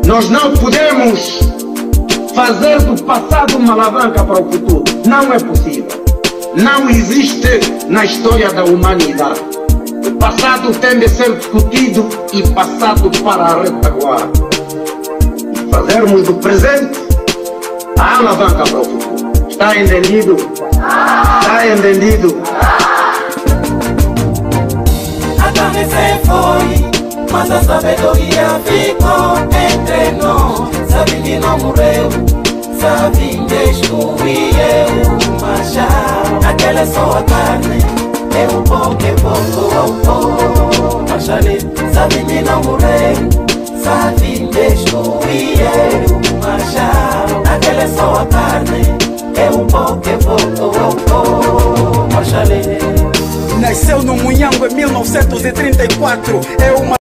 Nós não podemos fazer do passado uma alavanca para o futuro. Não é possível. Não existe na história da humanidade. O passado tem de ser discutido e passado para a retaguarda. E fazermos do presente a alavanca para o futuro. Está entendido? Está entendido? A carne se foi, mas a sabedoria ficou entre nós. Sabim não morreu, Sabim destruiu, mas já aquela é só a carne, é o pó que voltou. Mas ali, Sabim não morreu, Sabim destruiu, mas já aquela é só a carne, é o pó que voltou. Mas ali. Nasceu no Munhango em 1934, é uma